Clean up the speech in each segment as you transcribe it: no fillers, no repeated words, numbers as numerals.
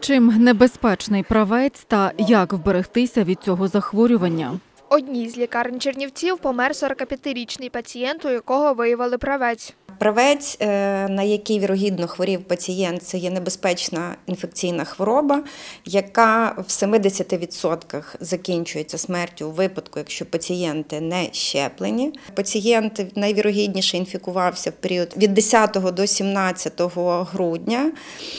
Чим небезпечний правець та як вберегтися від цього захворювання? В одній з лікарень Чернівців помер 45-річний пацієнт, у якого виявили правець. Правець, на який вірогідно хворів пацієнт, це є небезпечна інфекційна хвороба, яка в 70% закінчується смертю у випадку, якщо пацієнти не щеплені. Пацієнт найвірогідніше інфікувався в період від 10 до 17 грудня.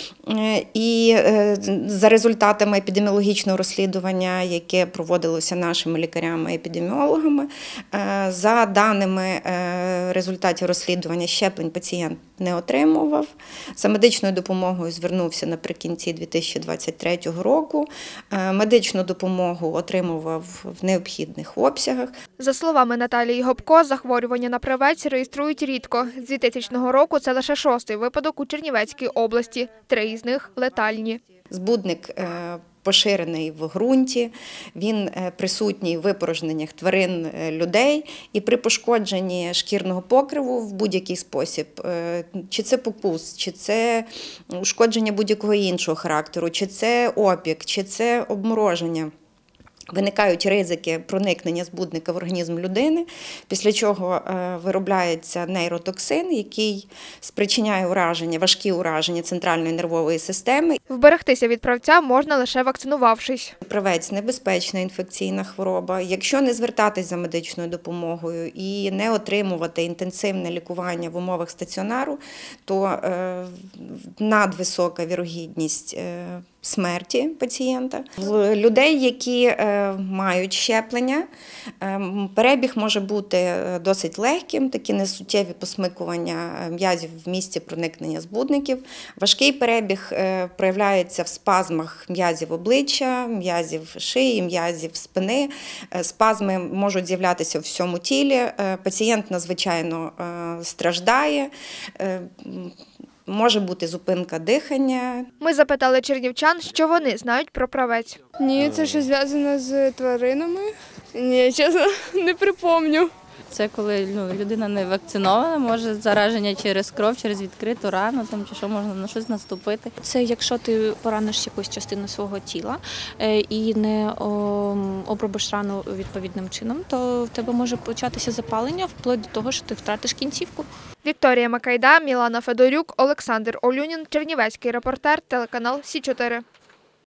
І за результатами епідеміологічного розслідування, яке проводилося нашими лікарями-епідеміологами, за даними результатів розслідування, щеплень пацієнт не отримував. За медичною допомогою звернувся наприкінці 2023 року. Медичну допомогу отримував в необхідних обсягах. За словами Наталії Гопко, захворювання на правець реєструють рідко. З 2000 року це лише 6-й випадок у Чернівецькій області. 3 із них летальні. Збудник поширений в ґрунті, він присутній в випорожненнях тварин, людей, і при пошкодженні шкірного покриву в будь-який спосіб, чи це покус, чи це ушкодження будь-якого іншого характеру, чи це опік, чи це обмороження, виникають ризики проникнення збудника в організм людини, після чого виробляється нейротоксин, який спричиняє ураження, важкі ураження центральної нервової системи. Вберегтися від правця можна лише вакцинувавшись. Правець – небезпечна інфекційна хвороба. Якщо не звертатись за медичною допомогою і не отримувати інтенсивне лікування в умовах стаціонару, то надвисока вірогідність смерті пацієнта. В людей, які мають щеплення, перебіг може бути досить легким, такі несуттєві посмикування м'язів в місці проникнення збудників. Важкий перебіг проявляється в спазмах м'язів обличчя, м'язів шиї, м'язів спини. Спазми можуть з'являтися у всьому тілі. Пацієнт надзвичайно страждає. Може бути зупинка дихання. Ми запитали чернівчан, що вони знають про правець. Ні, це щось зв'язано з тваринами. Ні, чесно, не припомню. Це коли людина не вакцинована, може зараження через кров, через відкриту рану, чи що можна на щось наступити. Це якщо ти пораниш якусь частину свого тіла і не обробиш рану відповідним чином, то в тебе може початися запалення вплоть до того, що ти втратиш кінцівку. Вікторія Макайда, Мілана Федорюк, Олександр Олюнін, Чернівецький репортер, телеканал Сі 4.